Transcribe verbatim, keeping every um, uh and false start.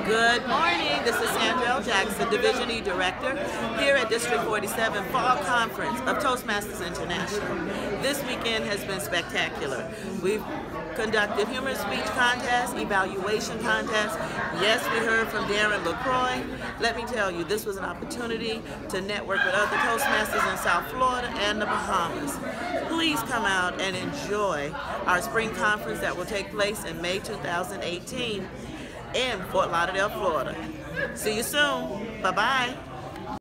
Good morning. This is Sandra L. Jackson, Division E Director here at District forty-seven Fall Conference of Toastmasters International. This weekend has been spectacular. We've conducted humorous speech contests, evaluation contests. Yes, we heard from Darren LaCroix. Let me tell you, this was an opportunity to network with other Toastmasters in South Florida and the Bahamas. Please come out and enjoy our spring conference that will take place in May two thousand eighteen in Fort Lauderdale, Florida. See you soon. Bye-bye.